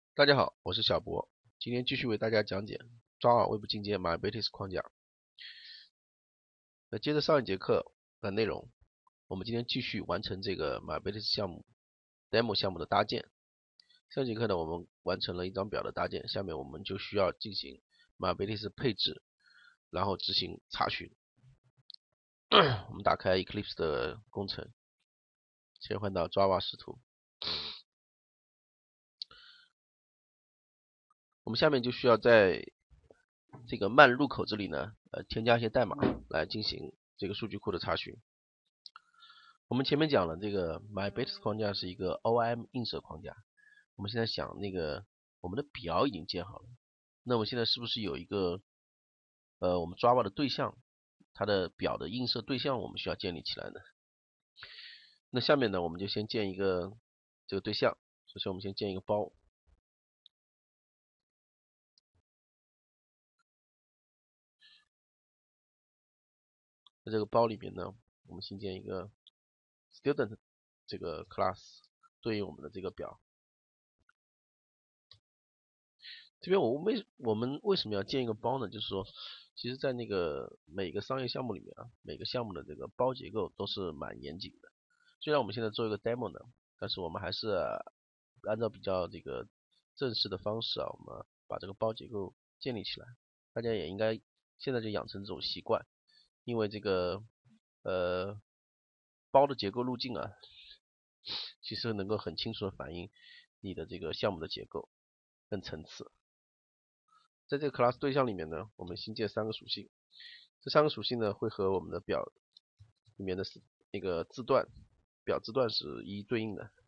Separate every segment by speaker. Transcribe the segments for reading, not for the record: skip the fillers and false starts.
Speaker 1: 大家好，我是小博，今天继续为大家讲解 Java 外部进阶 MyBatis 框架。那接着上一节课的内容，我们今天继续完成这个 MyBatis 项目 demo 项目的搭建。上节课呢，我们完成了一张表的搭建，下面我们就需要进行 MyBatis 配置，然后执行查询。我们打开 Eclipse 的工程，切换到 Java 视图。我们下面就需要在这个慢入口这里呢，添加一些代码来进行这个数据库的查询。我们前面讲了，这个 MyBatis 框架是一个 OIM 映射框架。我们现在想我们的表已经建好了，那我们现在是不是有一个我们 Java 的对象，它的表的映射对象我们需要建立起来呢？那下面呢，我们就先建一个这个对象。首先我们先建一个包。在这个包里面呢，我们新建一个 student 这个 class 对应我们的这个表。这边我们为什么要建一个包呢？就是说，其实在那个每个商业项目里面啊，每个项目的这个包结构都是蛮严谨的。虽然我们现在做一个 demo 呢，但是我们还是按照比较这个正式的方式啊，我们把这个包结构建立起来。大家也应该现在就养成这种习惯，因为这个包的结构路径啊，其实能够很清楚的反映你的这个项目的结构跟层次。在这个 class 对象里面呢，我们新建3个属性，这3个属性呢会和我们的表里面的那个字段表字段是一一对应的。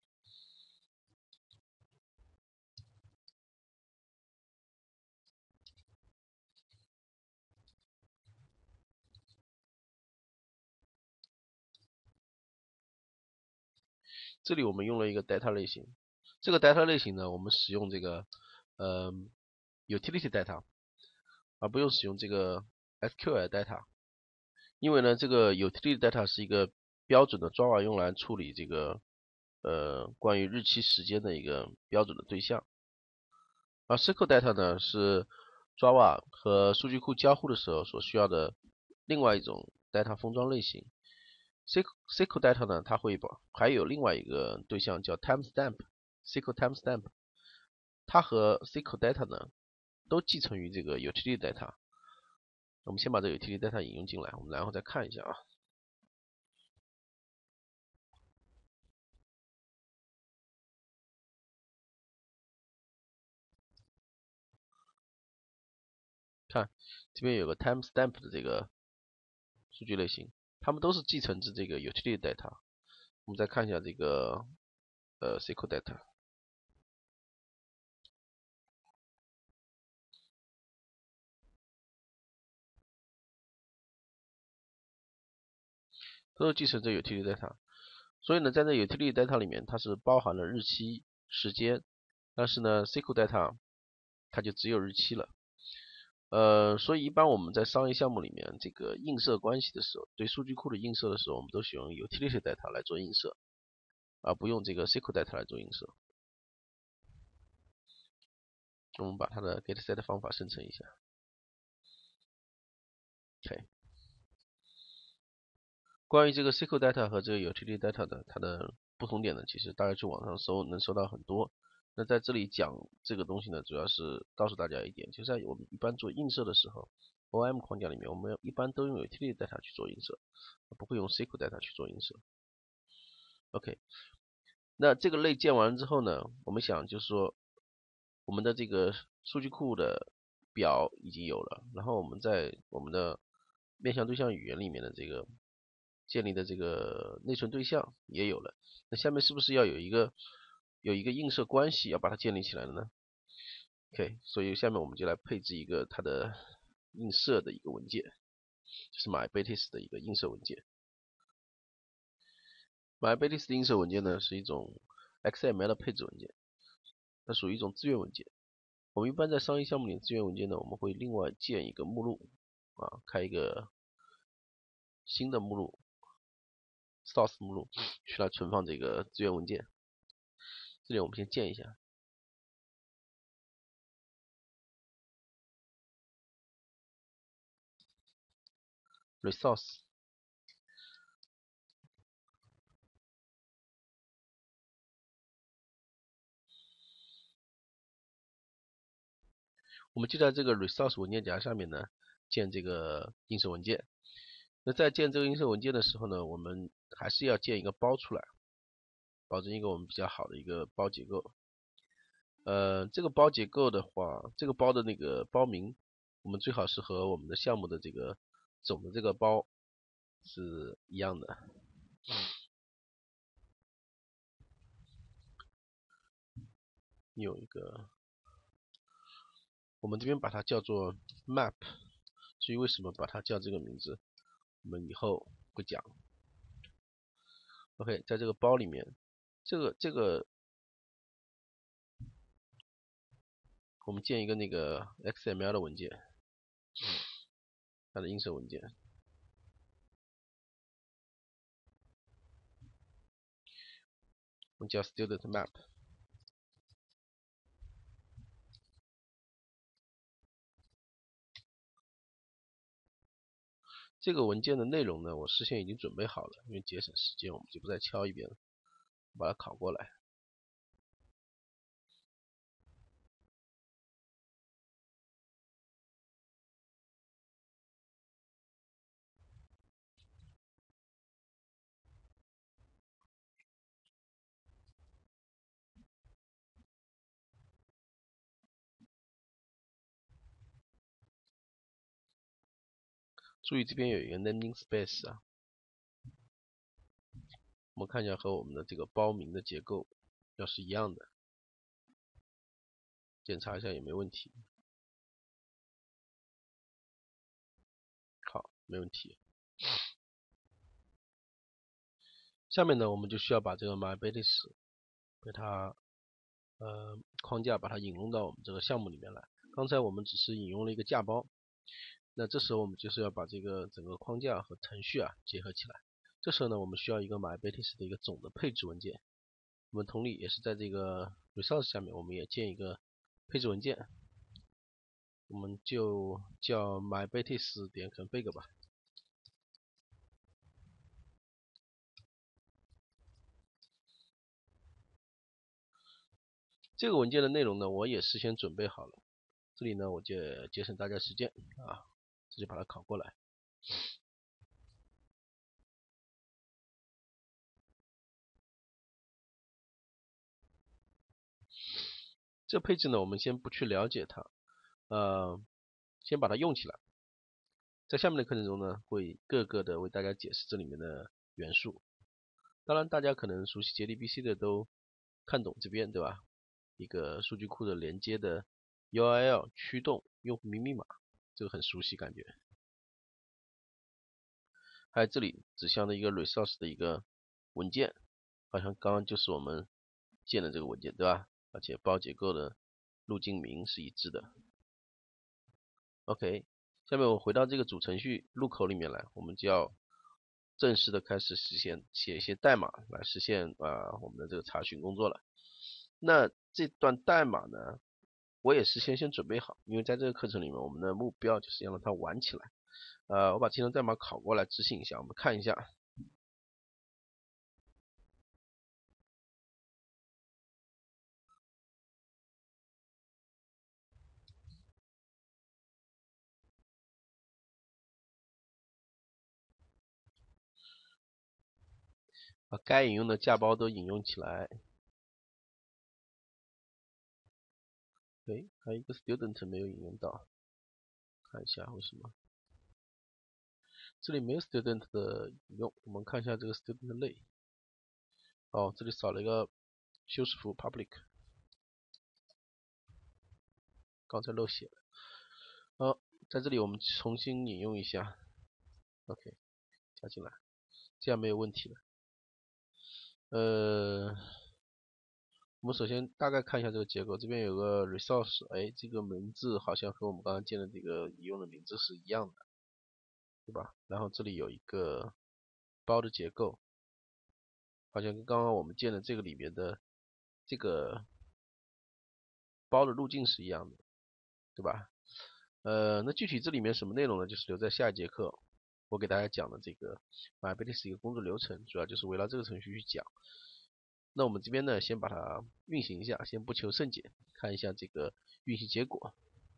Speaker 1: 这里我们用了一个 data 类型，这个 data 类型呢，我们使用这个utility data， 而不用使用这个 SQL data， 因为呢这个 utility data 是一个标准的 Java 用来处理这个关于日期时间的一个标准的对象，而 SQL data 呢是 Java 和数据库交互的时候所需要的另外一种 data 封装类型。SQL data 呢，它会还有另外一个对象叫 timestamp，SQL timestamp， 它和 SQL data 呢都继承于这个 utility data。我们先把这个 utility data 引用进来，我们然后再看一下啊。看这边有个 timestamp 的这个数据类型，它们都是继承自这个 utility data。我们再看一下这个SQL data， 都是继承这 utility data。所以呢，在这 utility data 里面，它是包含了日期、时间，但是呢 SQL data 它就只有日期了。所以一般我们在商业项目里面，这个映射关系的时候，对数据库的映射的时候，我们都使用 utility data 来做映射，而不用这个 SQL data 来做映射。我们把它的 getSet 方法生成一下。OK， 关于这个 SQL data 和这个 utility data 的它的不同点呢，其实大家去网上搜能搜到很多。那在这里讲这个东西呢，主要是告诉大家一点，就在我们一般做映射的时候 ，OIM 框架里面，我们一般都用 utility data 去做映射，不会用 SQL data 去做映射。OK， 那这个类建完之后呢，我们想就是说，我们的这个数据库的表已经有了，然后我们在我们的面向对象语言里面的这个建立的这个内存对象也有了，那下面是不是要有一个映射关系要把它建立起来了呢？ OK， 所以下面我们就来配置一个它的映射的一个文件，就是 MyBatis 的一个映射文件。MyBatis 的映射文件呢是一种 XML 的配置文件，它属于一种资源文件。我们一般在商业项目里的资源文件呢，我们会另外建一个目录开一个新的目录 source 目录去来存放这个资源文件。这里我们先建一下。 resource。我们就在这个 resource 文件夹下面呢，建这个映射文件。那在建这个映射文件的时候呢，我们还是要建一个包出来，保证一个我们比较好的一个包结构。这个包结构的话，这个包的那个包名，我们最好是和我们的项目的这个总的这个包是一样的。有一个，我们这边把它叫做 map。至于为什么把它叫这个名字，我们以后会讲。OK， 在这个包里面，这个我们建一个那个 XML 的文件，它的映射文件，我们叫 student map。这个文件的内容呢，我事先已经准备好了，因为节省时间，我们就不再敲一遍了，把它拷过来。注意这边有一个 naming space 啊，我们看一下和我们的这个包名的结构要是一样的，检查一下有没有问题。好，没问题。下面呢，我们就需要把这个 MyBatis 给它框架把它引用到我们这个项目里面来。刚才我们只是引用了一个架包，那这时候我们就是要把这个整个框架和程序结合起来。这时候呢，我们需要一个 MyBatis 的一个总的配置文件。我们同理也是在这个 resource 下面，我们也建一个配置文件，我们就叫 mybatis.config 吧。这个文件的内容呢，我也事先准备好了，这里呢我就节省大家时间啊，直接把它拷过来。这配置呢，我们先不去了解它，先把它用起来。在下面的课程中呢，会各个的为大家解释这里面的元素。当然，大家可能熟悉 JDBC 的都看懂这边，对吧？一个数据库的连接的 URL 驱动用户名密码，这个很熟悉感觉。还有这里指向的一个 resource 的一个文件，好像刚刚就是我们建的这个文件，对吧？而且包结构的路径名是一致的。OK， 下面我回到这个主程序入口里面来，我们就要正式的开始实现写一些代码来实现我们的这个查询工作了。那这段代码呢，我也是先准备好，因为在这个课程里面，我们的目标就是要让它玩起来。我把这段代码拷过来执行一下，我们看一下。把该引用的架包都引用起来。还有一个 student 没有引用到，看一下为什么。这里没有 student 的引用，我们看一下这个 student 类。这里少了一个修饰符 public， 刚才漏写了。在这里我们重新引用一下 ，OK， 加进来，这样没有问题了。我们首先大概看一下这个结构，这边有个 resource， 这个名字好像和我们刚刚建的这个引用的名字是一样的，对吧？然后这里有一个包的结构，好像跟刚刚我们建的这个里面的这个包的路径是一样的，对吧？那具体这里面什么内容呢？就是留在下一节课我给大家讲的这个 MyBatis 一个工作流程，主要就是围绕这个程序去讲。那我们这边呢，先把它运行一下，先不求甚解，看一下这个运行结果。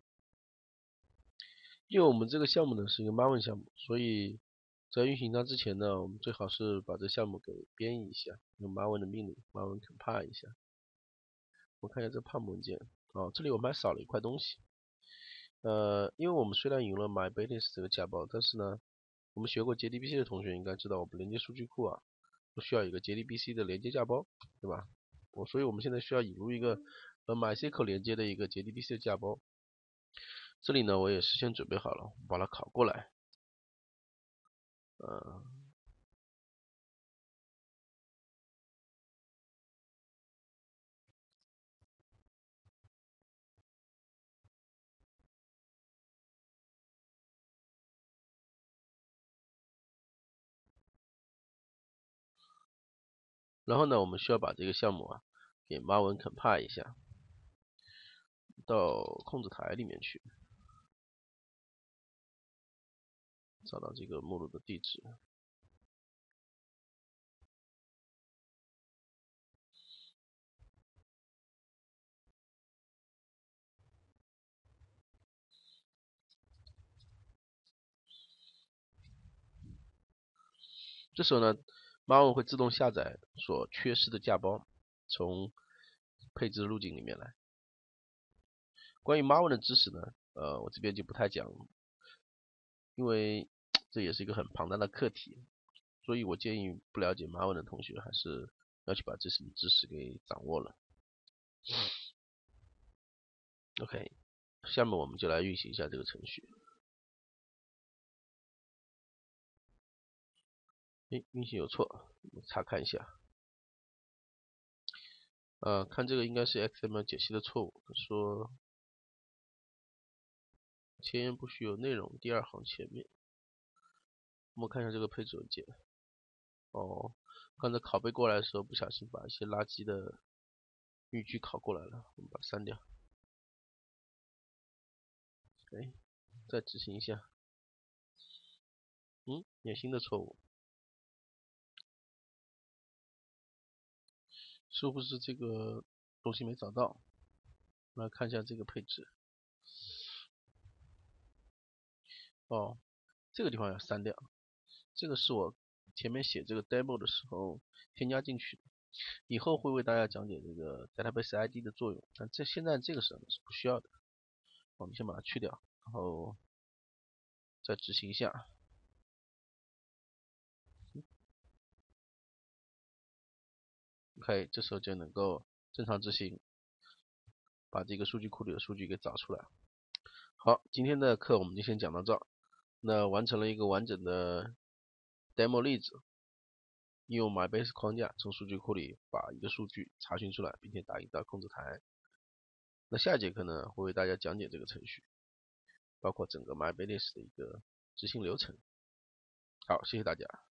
Speaker 1: 因为我们这个项目呢是一个 Maven 项目，所以在运行它之前呢，我们最好是把这项目给编译一下，用 Maven 的命令 Maven compile 一下。我看一下这 pub 文件，这里我们还少了一块东西。因为我们虽然引用了 MyBatis 这个架包，但是呢，我们学过 JDBC 的同学应该知道，我们连接数据库啊，都需要一个 JDBC 的连接架包，对吧？所以我们现在需要引入一个和 MySQL 连接的一个 JDBC 的架包。这里呢，我也事先准备好了，把它拷过来。然后呢，我们需要把这个项目啊给 Maven compile 一下，到控制台里面去，找到这个目录的地址。这时候呢 ，Maven 会自动下载所缺失的架包，从配置路径里面来。关于 Maven 的知识呢，我这边就不太讲了，因为这也是一个很庞大的课题，所以我建议不了解 Maven 的同学还是要去把这些知识给掌握了。OK， 下面我们就来运行一下这个程序。运行有错，我们查看一下。看这个应该是 XML 解析的错误，说前言不许有内容，第二行前面。我们看一下这个配置文件。刚才拷贝过来的时候不小心把一些垃圾的语句拷过来了，我们把它删掉。再执行一下。有新的错误，是不是这个东西没找到？来看一下这个配置。这个地方要删掉，这个是我前面写这个 demo 的时候添加进去的，以后会为大家讲解这个 database ID 的作用，但现在这个时候是不需要的。我们先把它去掉，然后再执行一下。OK， 这时候就能够正常执行，把这个数据库里的数据给找出来。好，今天的课我们就先讲到这儿。那完成了一个完整的 demo 例子，利用 MyBatis 框架从数据库里把一个数据查询出来，并且打印到控制台。那下节课呢，会为大家讲解这个程序，包括整个 MyBatis 的一个执行流程。好，谢谢大家。